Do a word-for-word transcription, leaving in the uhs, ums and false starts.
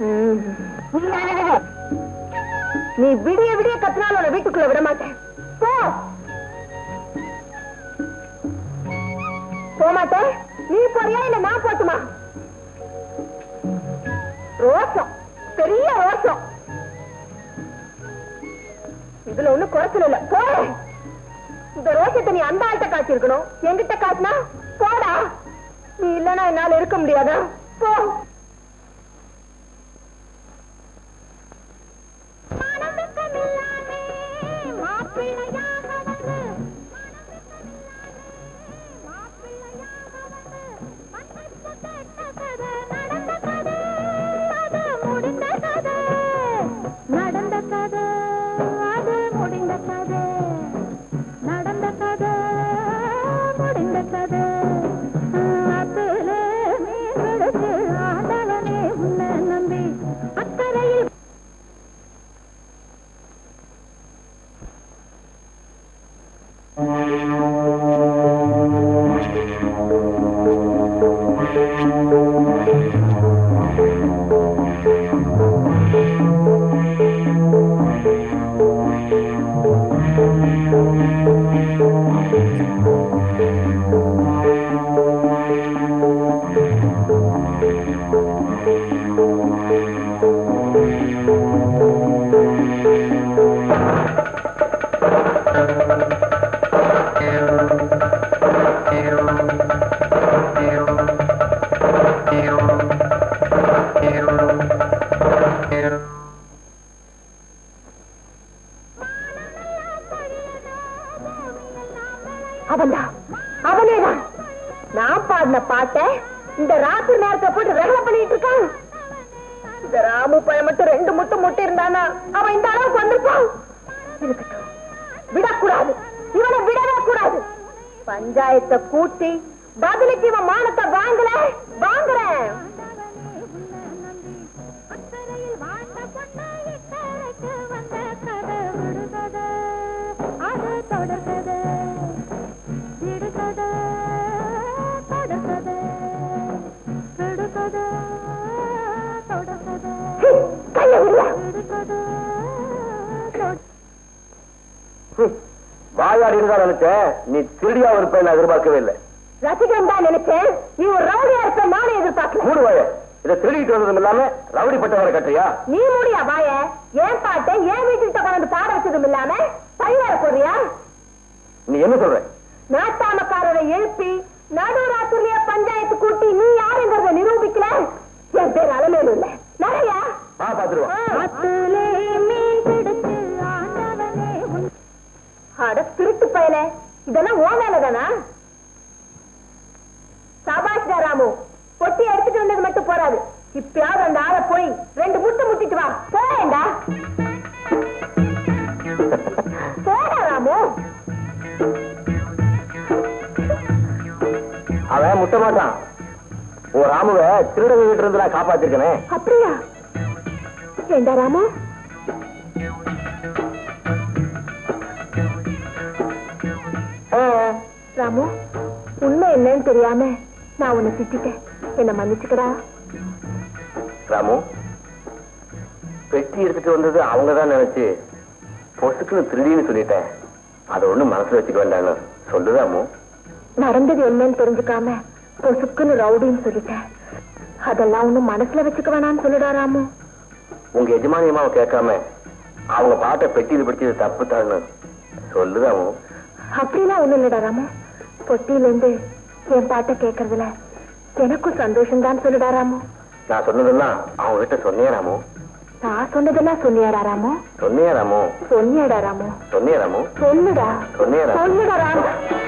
நீ விடிய விடிய கத்தினால வீட்டுக்குள்ள விட மாட்டேன். போமாட்டேன். நீ போறியா இல்ல நான் போட்டுமா? ரோஷம், பெரிய ரோஷம். இதுல ஒண்ணு குறைச்சல இல்ல. போ. இந்த ரோஷத்தை நீ அந்த ஆள்கிட்ட காய்ச்சிருக்கணும். என்கிட்ட காட்டினா போடா. நீ இல்லன்னா என்னால இருக்க முடியாதா? போ. நான் பாடின பாட்டை இந்த ராத்திரி நேரத்தை போட்டு ரகல பண்ணிட்டு இருக்கான். இந்த ராமு பையன் மட்டும் ரெண்டு முட்டு முட்டி இருந்தானா அவன் இந்த அளவுக்கு வந்திருப்பான். இருக்கட்டும், விடக்கூடாது, இவனை விடவே கூடாது. பஞ்சாயத்தை கூட்டி பதிலுக்கு இவன் மானத்தை வாங்கல வாங்குறேன். வாயாடி இருந்தா நினைச்சேன், நீ திருடியா இருப்பேன் எதிர்பார்க்கவே இல்லை. ரசிகன் தான் நினைச்சேன், நீ ஒரு ரவுடியா இருப்ப நானே எதிர்பார்க்கல. மூடு வாய, இதை திருடிட்டு வந்ததும் இல்லாம ரவுடி பட்டவரை கட்டுறியா? நீ மூடியா வாய, ஏன் பாட்டை ஏன் வீட்டுக்கிட்ட கொண்டு பாட வச்சதும் இல்லாம பழிவார போறியா? நீ என்ன சொல்ற? நாட்டாமக்காரரை எழுப்பி நடுராத்திரியா பஞ்சாயத்து கூட்டி நீ யாருங்கிறத நிரூபிக்கல. என் பேர் அலமேலு இல்ல, நிறையா திருட்டு பயல. இதெல்லாம் ஓ வேலைதானா? சபாஷ்டா ராமு, பொட்டி எடுத்துட்டு வந்தது மட்டும் போறாது. இப்பயாவது அந்த ஆளை போய் ரெண்டு முட்டை முட்டிட்டு வா. போறேன்டா, போடா ராமு. அவன் முட்ட மாட்டான். ஒரு ராமுவை திருட வீட்டு இருந்து நான் காப்பாத்திருக்கேன். அப்படியா? ஏண்டா ராமு, ராமு உண்மை என்னன்னு தெரியாம நான் உன்னை திட்டேன், என்ன மன்னிச்சுக்கடா. ராமு, பெட்டி எடுத்துட்டு வந்தது அவங்கதான் நினைச்சு பொசுக்குன்னு திருடின்னு சொல்லிட்டேன். அதை ஒண்ணும் மனசுல வச்சுக்க வேண்டாம்னு சொல்லு ராமு. நடந்தது என்னன்னு தெரிஞ்சுக்காம பொசுக்குன்னு ரவுடின்னு சொல்லிட்டேன். அதெல்லாம் ஒண்ணும் மனசுல வச்சுக்க வேணான்னு சொல்லுடா ராமு. உங்க எஜமானியமாவை கேட்காம அவங்க பாட்டை பெட்டியில் பிடிச்சது தப்பு தான்னு சொல்லுதாமோ. அப்படிலாம் ஒண்ணும் இல்லடா ராமு. பொட்டியில இருந்து என் பாட்டை கேட்கறதுல எனக்கும் சந்தோஷம் தான் சொல்லுடா ராமு. நான் சொன்னதெல்லாம் அவங்க கிட்ட சொன்னியா ராமு? நான் சொன்னதெல்லாம் சொன்னியாடா ராமு? சொன்னியா ராமு? சொன்னியாடா ராமு? சொன்னியா ராமு? சொல்லுடா சொன்னியா சொல்லுடா ராமு.